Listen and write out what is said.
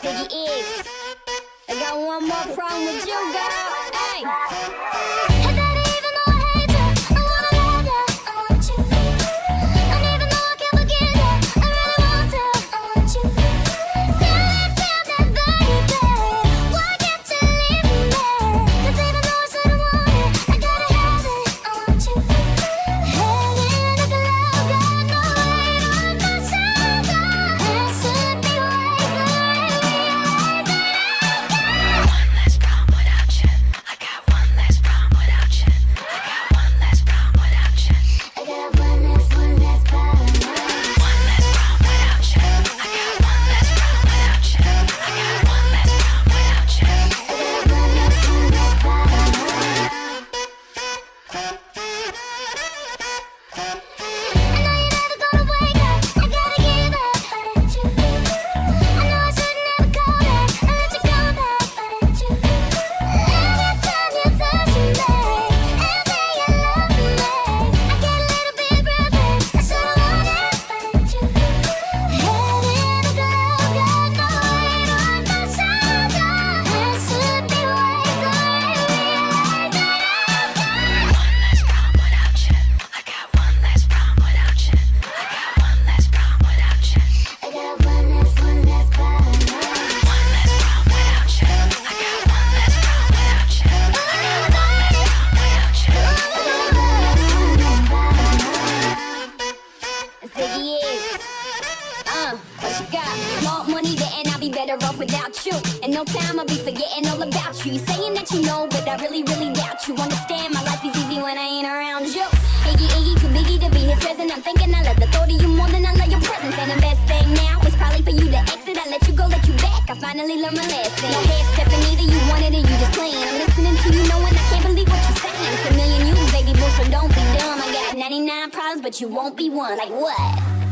Ziggy X. I got one more problem with you, girl. Hey. Off without you. In no time I'll be forgetting all about you. You're saying that you know, but I really, really doubt you. Understand my life is easy when I ain't around you. Iggy, Iggy, too biggie to be his present. I'm thinking I love the thought of you more than I love your presence. And the best thing now is probably for you to exit. I let you go, let you back. I finally learned my lesson. No head stepping either, you wanted it, you just playing. I'm listening to you knowing I can't believe what you're saying. It's a million you, baby boo, so don't be dumb. I got 99 problems, but you won't be one. Like what?